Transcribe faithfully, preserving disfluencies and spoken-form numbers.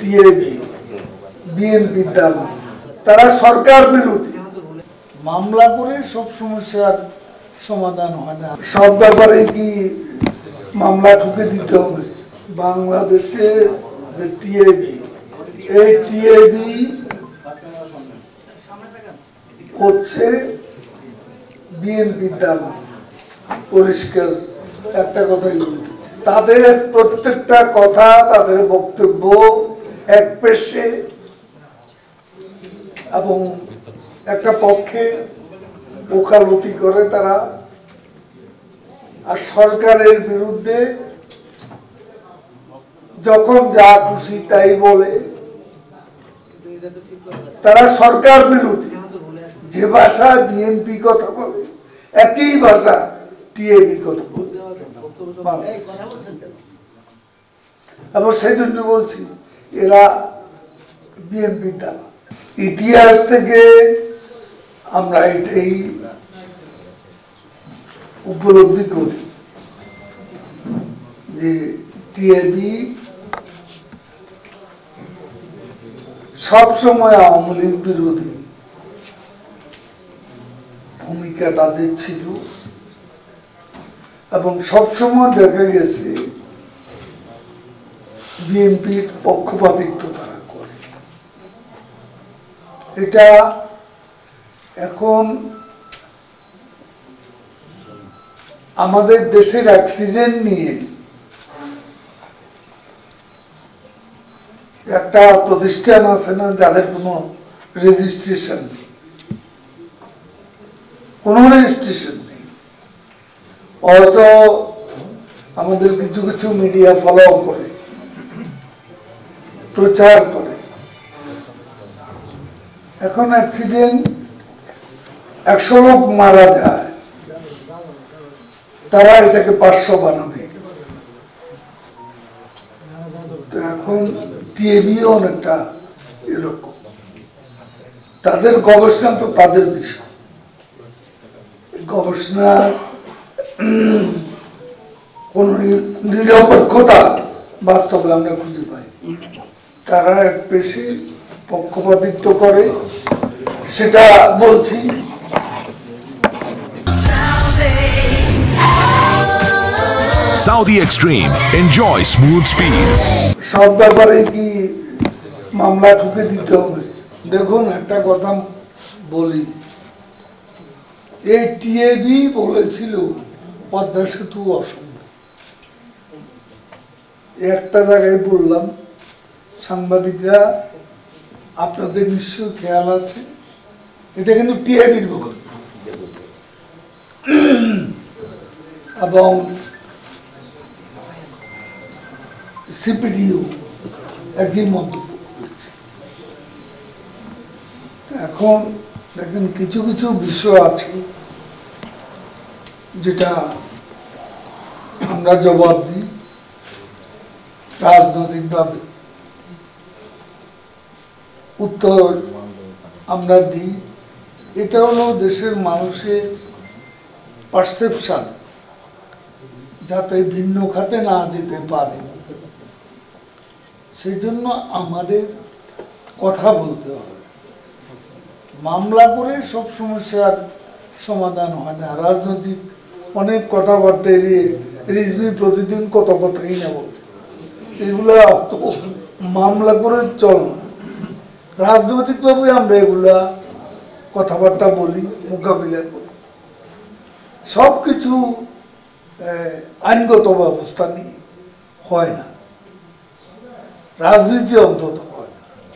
TAB বিএনপির দালাল, তারা সরকার বিরোধী। মামলা করে সব সমস্যার সমাধান হয় না। সব ব্যাপারে কি মামলা ঠুকে দিতে হবে? বাংলাদেশে যে টিএবি, এই টিএবি হচ্ছে বিএনপির দালাল। পরিষ্কার একটা কথাই বলতে, তাদের প্রত্যেকটা কথা, তাদের বক্তব্য এক পেশে এবং একটা পক্ষে ওকালতি করে তারা, আর সরকারের বিরুদ্ধে যখন যা খুশি তাই বলে। তারা সরকার বিরোধী। যে ভাষা বিএনপি কথা বলে একই ভাষা টিএবি কথা বলে, এবং সেই জন্য বলছি এরা বিএনপির দালাল। ইতিহাস থেকে আমরা এটাই উপলব্ধি করি যে টিএবি সবসময় আওয়ামী লীগ বিরোধী ভূমিকা তাদের ছিল, এবং সবসময় দেখা গেছে বিএনপির পক্ষপাতিত্ব তারা করে। এটা এখন আমাদের দেশের অ্যাক্সিডেন্ট নিয়ে একটা প্রতিষ্ঠান আছে না, যাদের কোনো রেজিস্ট্রেশন নেই, কোনো রেজিস্ট্রেশন নেই, অথচ আমাদের কিছু কিছু মিডিয়া ফলো করে, প্রচার করে। এখন অ্যাক্সিডেন্ট একশো লোক মারা যায়, তারা এটাকে পাঁচশো বানাবে। তো এখন টিএবিও অনেকটা এরকম, তাদের গবেষণা তো তাদের বিষয়, গবেষণা কোন নিরপেক্ষতা বাস্তবে আমরা খুঁজে পাই। তারা এক পেশে পক্ষপাতিত্ব করে, সেটা বলছি। Saudi Extreme. Enjoy smooth speed. সব ব্যাপারে কি মামলা ঠুকে দিতে হবে? দেখুন একটা কথা বলি, এই টিএবি বলেছিল পদ্মা সেতু অসম্ভব। একটা জায়গায় বললাম, সাংবাদিকরা, আপনাদের নিশ্চয় খেয়াল আছে, এটা কিন্তু টিএবির বক্তব্য, এবং সিপিডিও একই মন্তব্য করেছে। এখন দেখেন কিছু কিছু বিষয় আছে যেটা আমরা জবাব দিই রাজনৈতিকভাবে, উত্তর আমরা দিই। এটা হলো দেশের মানুষের পারসেপশন, যাতে ভিন্ন খাতে না যেতে পারে, সেই জন্য আমাদের কথা বলতে হবে। মামলা করে সব সমস্যার সমাধান হয় না। রাজনৈতিক অনেক কথাবার্তা এড়িয়ে রিজভি প্রতিদিন কত কথাই না বলে, এগুলা মামলা করে চল না। রাজনৈতিকভাবে আমরা এগুলা কথাবার্তা বলি, মোকাবিলা করি। সব কিছু আইনগত ব্যবস্থা নিয়ে হয় না, রাজনীতি অন্তত